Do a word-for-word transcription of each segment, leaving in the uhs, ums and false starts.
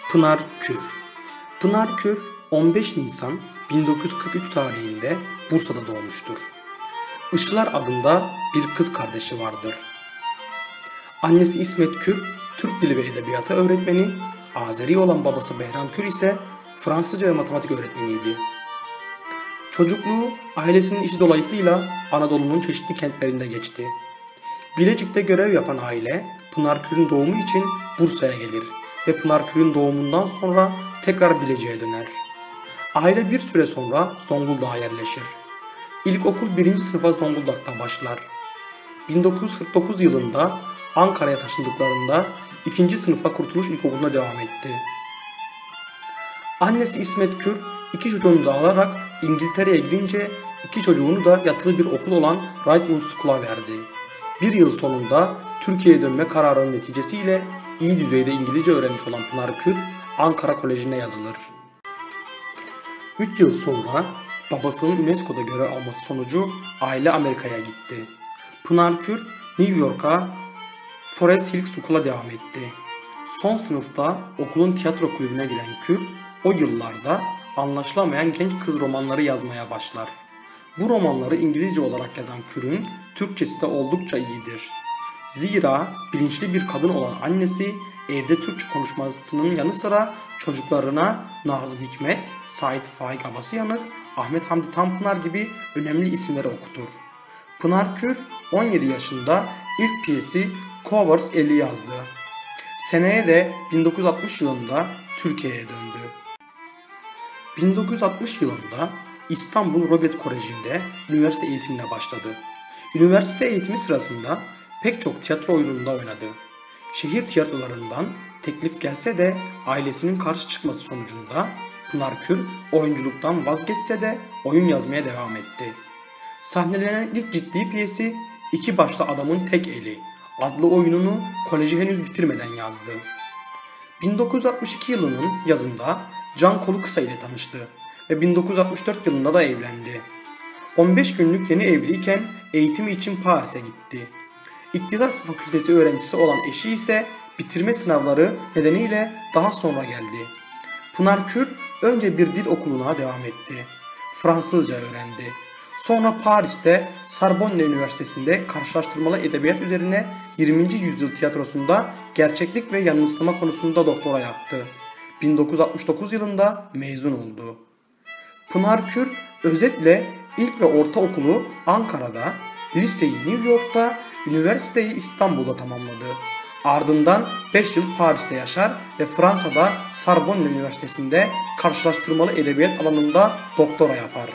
Pınar Kür. Pınar Kür on beş Nisan bin dokuz yüz kırk üç tarihinde Bursa'da doğmuştur. Işılar adında bir kız kardeşi vardır. Annesi İsmet Kür, Türk Dili ve Edebiyatı öğretmeni, Azeri olan babası Behram Kür ise Fransızca ve matematik öğretmeniydi. Çocukluğu ailesinin işi dolayısıyla Anadolu'nun çeşitli kentlerinde geçti. Bilecik'te görev yapan aile Pınar Kür'ün doğumu için Bursa'ya gelir ve Pınar Kür'ün doğumundan sonra tekrar Bilecik'e döner. Aile bir süre sonra Zonguldak'a yerleşir. İlkokul birinci sınıfa Zonguldak'ta başlar. bin dokuz yüz kırk dokuz yılında Ankara'ya taşındıklarında ikinci sınıfa Kurtuluş İlkokulu'na devam etti. Annesi İsmet Kür iki çocuğunu da alarak İngiltere'ye gidince iki çocuğunu da yatılı bir okul olan Wright School'a verdi. Bir yıl sonunda Türkiye'ye dönme kararının neticesiyle iyi düzeyde İngilizce öğrenmiş olan Pınar Kür Ankara Koleji'ne yazılır. üç yıl sonra babasının UNESCO'da görev alması sonucu aile Amerika'ya gitti. Pınar Kür New York'a Forest Hill School'a devam etti. Son sınıfta okulun tiyatro kulübüne giren Kür o yıllarda anlaşılamayan genç kız romanları yazmaya başlar. Bu romanları İngilizce olarak yazan Kür'ün Türkçesi de oldukça iyidir. Zira bilinçli bir kadın olan annesi evde Türkçe konuşmasının yanı sıra çocuklarına Nazım Hikmet, Sait Faik Abasıyanık, Ahmet Hamdi Tanpınar gibi önemli isimleri okutur. Pınar Kür on yedi yaşında ilk piyesi Covers elli yazdı. Seneye de bin dokuz yüz altmış yılında Türkiye'ye döndü. bin dokuz yüz altmış yılında İstanbul Robert Koleji'nde üniversite eğitimine başladı. Üniversite eğitimi sırasında pek çok tiyatro oyununda oynadı. Şehir tiyatrolarından teklif gelse de ailesinin karşı çıkması sonucunda Pınar Kür oyunculuktan vazgeçse de oyun yazmaya devam etti. Sahnelenen ilk ciddi piyesi İki Başlı Adamın Tek Eli adlı oyununu koleji henüz bitirmeden yazdı. bin dokuz yüz altmış iki yılının yazında Can Kolukısa ile tanıştı ve bin dokuz yüz altmış dört yılında da evlendi. on beş günlük yeni evliyken eğitimi için Paris'e gitti. İktisat Fakültesi öğrencisi olan eşi ise bitirme sınavları nedeniyle daha sonra geldi. Pınar Kür önce bir dil okuluna devam etti. Fransızca öğrendi. Sonra Paris'te Sorbonne Üniversitesi'nde karşılaştırmalı edebiyat üzerine yirminci yüzyıl tiyatrosunda gerçeklik ve yanılsama konusunda doktora yaptı. bin dokuz yüz altmış dokuz yılında mezun oldu. Pınar Kür özetle ilk ve ortaokulu Ankara'da, liseyi New York'ta, üniversiteyi İstanbul'da tamamladı. Ardından beş yıl Paris'te yaşar ve Fransa'da Sorbonne Üniversitesi'nde karşılaştırmalı edebiyat alanında doktora yapar.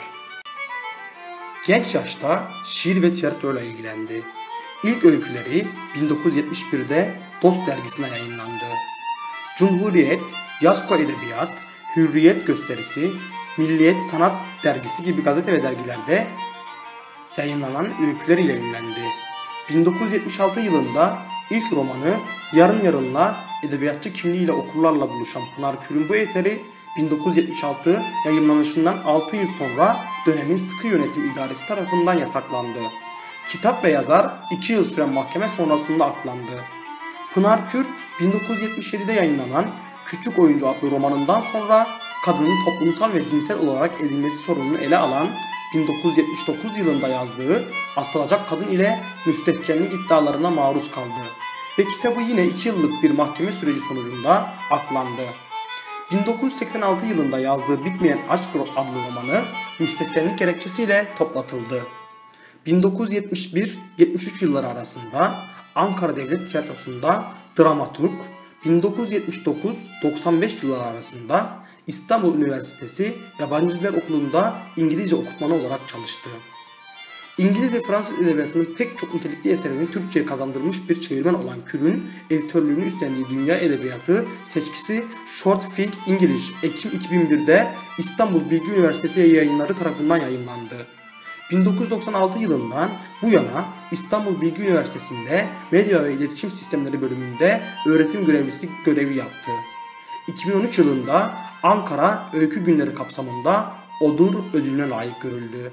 Genç yaşta şiir ve tiyatroyla ilgilendi. İlk öyküleri bin dokuz yüz yetmiş birde Dost dergisinde yayınlandı. Cumhuriyet, Yasko Edebiyat, Hürriyet Gösterisi, Milliyet Sanat Dergisi gibi gazete ve dergilerde yayınlanan öyküleriyle ünlendi. bin dokuz yüz yetmiş altı yılında ilk romanı Yarın Yarın'la edebiyatçı kimliğiyle okurlarla buluşan Pınar Kür'ün bu eseri bin dokuz yüz yetmiş altı yayımlanışından altı yıl sonra dönemin sıkı yönetim idaresi tarafından yasaklandı. Kitap ve yazar iki yıl süren mahkeme sonrasında aklandı. Pınar Kür bin dokuz yüz yetmiş yedide yayınlanan Küçük Oyuncu adlı romanından sonra kadının toplumsal ve cinsel olarak ezilmesi sorununu ele alan bin dokuz yüz yetmiş dokuz yılında yazdığı Asılacak Kadın ile müstehcenlik iddialarına maruz kaldı ve kitabı yine iki yıllık bir mahkeme süreci sonucunda aklandı. bin dokuz yüz seksen altı yılında yazdığı Bitmeyen Aşk adlı romanı müstehcenlik gerekçesiyle toplatıldı. bin dokuz yüz yetmiş bir yetmiş üç yılları arasında Ankara Devlet Tiyatrosu'nda dramaturg, bin dokuz yüz yetmiş dokuz doksan beş yılları arasında İstanbul Üniversitesi Yabancı Diller Okulu'nda İngilizce okutmanı olarak çalıştı. İngiliz ve Fransız edebiyatının pek çok nitelikli eserini Türkçe'ye kazandırmış bir çevirmen olan Kür'ün editörlüğünü üstlendiği Dünya Edebiyatı seçkisi Short Think English Ekim iki bin birde İstanbul Bilgi Üniversitesi Yayınları tarafından yayımlandı. bin dokuz yüz doksan altı yılından bu yana İstanbul Bilgi Üniversitesi'nde Medya ve İletişim Sistemleri bölümünde öğretim görevlisi görevi yaptı. iki bin on üç yılında Ankara Öykü Günleri kapsamında Odur ödülüne layık görüldü.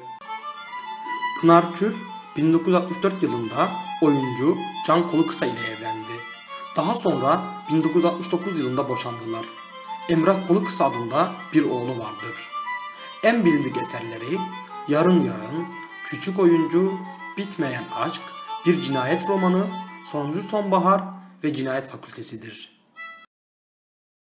Pınar Kür bin dokuz yüz altmış dört yılında oyuncu Can Kolukısa ile evlendi. Daha sonra bin dokuz yüz altmış dokuz yılında boşandılar. Emrah Kolukısa adında bir oğlu vardır. En bilindik eserleri Yarın Yarın, Küçük Oyuncu, Bitmeyen Aşk, Bir Cinayet Romanı, Sonuncu Sonbahar ve Cinayet Fakültesidir.